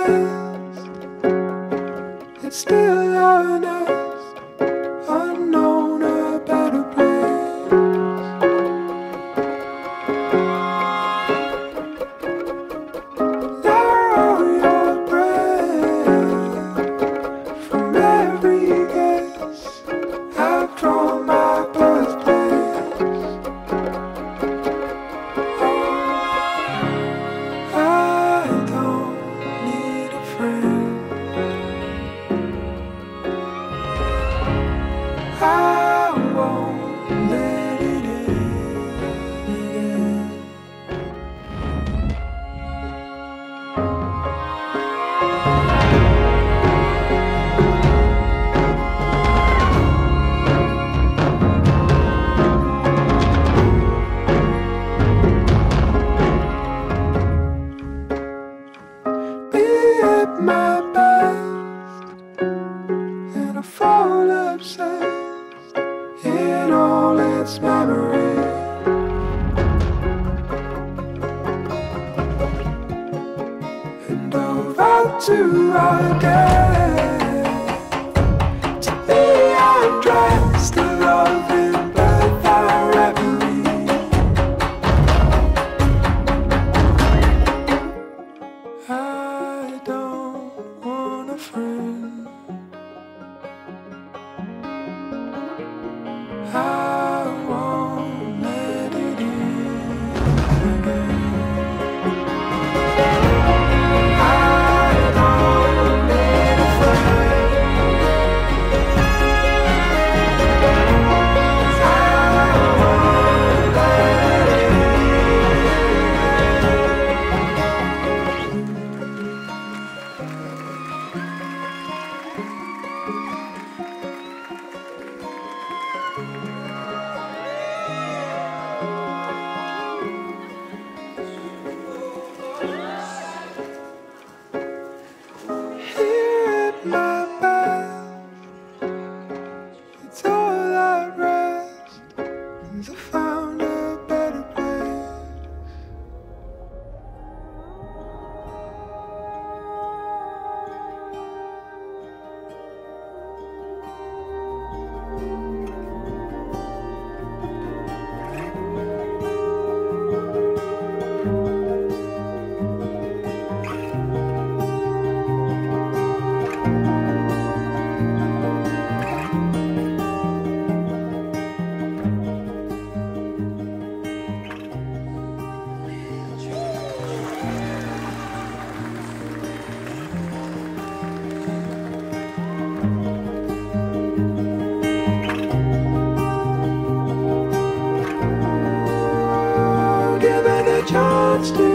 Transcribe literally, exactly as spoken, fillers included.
best. It's still honest, unknown, a better place. Narrow your breath from every guess. I've drawn my birthplace. I don't need a friend. I won't let it in again. Be at my best, and I fall obsessed in all its memory. And dove out to our death, to be undressed, to love in birth our reverie. I don't want a friend. I won't let it in again. I don't need a friend. I won't let it in. Here at my best, it's all at rest, 'cause I found a better place. Given a chance to